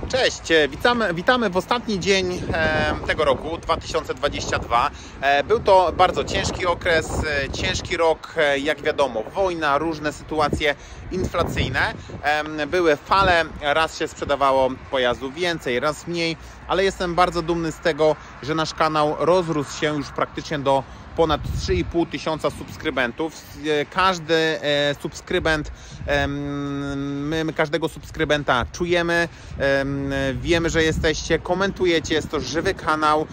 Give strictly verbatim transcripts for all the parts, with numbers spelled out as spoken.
Cześć, witamy, witamy w ostatni dzień tego roku, dwa tysiące dwudziestego drugiego. Był to bardzo ciężki okres, ciężki rok, jak wiadomo, wojna, różne sytuacje inflacyjne. Były fale, raz się sprzedawało pojazdów więcej, raz mniej, ale jestem bardzo dumny z tego, że nasz kanał rozrósł się już praktycznie do ponad trzy i pół tysiąca subskrybentów. Każdy subskrybent, my, my każdego subskrybenta czujemy, wiemy, że jesteście, komentujecie, jest to żywy kanał,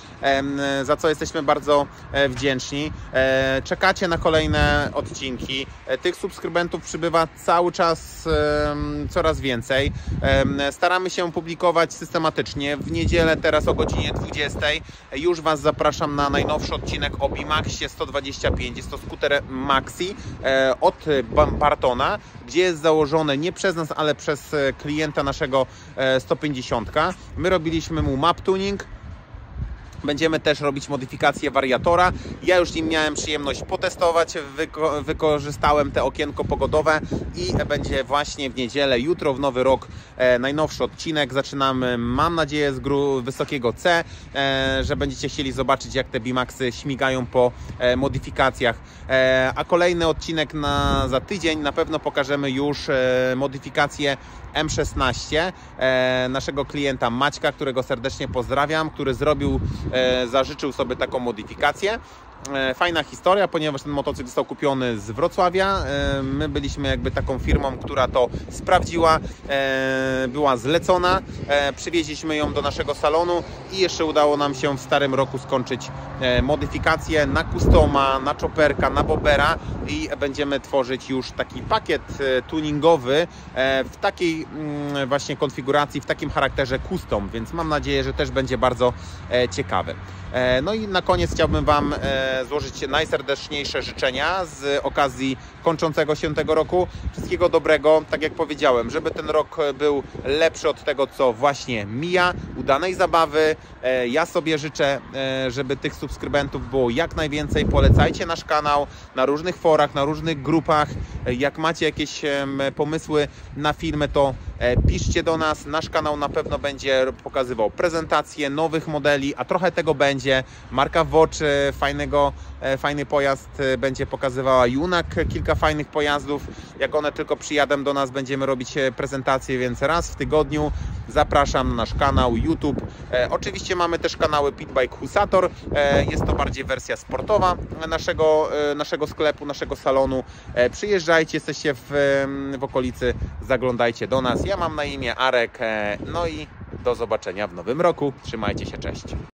za co jesteśmy bardzo wdzięczni. Czekacie na kolejne odcinki. Tych subskrybentów przybywa cały czas coraz więcej. Staramy się publikować systematycznie. W niedzielę teraz o godzinie dwudziestej już Was zapraszam na najnowszy odcinek o Bimaxie sto dwadzieścia pięć. Jest to skuter Maxi od Bartona, gdzie jest założone nie przez nas, ale przez klienta naszego sto pięćdziesiąt. My robiliśmy mu map tuning. Będziemy też robić modyfikację wariatora. Ja już nim miałem przyjemność potestować, Wyko wykorzystałem te okienko pogodowe i będzie właśnie w niedzielę, jutro w nowy rok e, najnowszy odcinek. Zaczynamy, mam nadzieję, z gru wysokiego C, e, że będziecie chcieli zobaczyć, jak te Bimaxy śmigają po e, modyfikacjach. E, a kolejny odcinek na, za tydzień na pewno pokażemy już e, modyfikację M szesnaście e, naszego klienta Maćka, którego serdecznie pozdrawiam, który zrobił E, zażyczył sobie taką modyfikację. E, fajna historia, ponieważ ten motocykl został kupiony z Wrocławia. E, my byliśmy jakby taką firmą, która to sprawdziła. E, była zlecona. E, przywieźliśmy ją do naszego salonu i jeszcze udało nam się w starym roku skończyć e, modyfikację na customa, na chopperka, na bobera i będziemy tworzyć już taki pakiet e, tuningowy e, w takiej mm, właśnie konfiguracji, w takim charakterze custom, więc mam nadzieję, że też będzie bardzo e, ciekawy. E, no i na koniec chciałbym Wam e, złożyć najserdeczniejsze życzenia z okazji kończącego się tego roku. Wszystkiego dobrego, tak jak powiedziałem, żeby ten rok był lepszy od tego, co właśnie mija. Udanej zabawy. E, ja sobie życzę, e, żeby tych subskrybentów było jak najwięcej. Polecajcie nasz kanał na różnych forach, na różnych grupach. E, jak macie jakieś e, pomysły na filmy, to e, piszcie do nas. Nasz kanał na pewno będzie pokazywał prezentacje nowych modeli, a trochę tego będzie. Marka Watch, e, fajnego, e, fajny pojazd e, będzie pokazywała. Junak, kilka fajnych pojazdów. Jak one tylko przyjadą do nas, będziemy robić prezentacje, więc raz w tygodniu zapraszam na nasz kanał YouTube. E, oczywiście mamy też kanały Pitbike Husator. E, jest to bardziej wersja sportowa naszego, e, naszego sklepu, naszego salonu. E, przyjeżdżajcie, jesteście w, w okolicy, zaglądajcie do nas. Ja mam na imię Arek. E, no i do zobaczenia w nowym roku. Trzymajcie się, cześć.